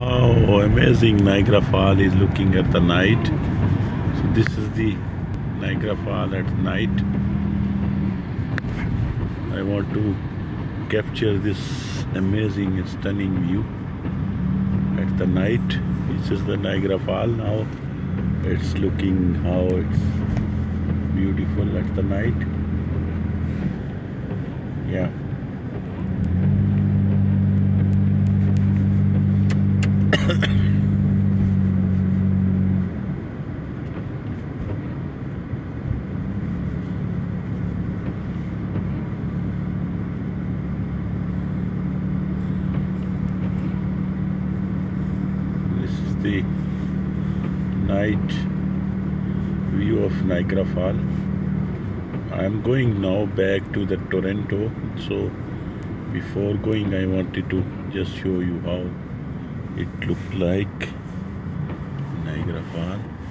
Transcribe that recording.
Oh, amazing. Niagara Fall is looking at the night. So this is the Niagara Fall at night. I want to capture this amazing and stunning view at the night. This is the Niagara Fall now. It's looking how it's beautiful at the night. Yeah. This is the night view of Niagara Fall. I am going now back to the Toronto, so before going I wanted to just show you how it looked like Niagara Fall.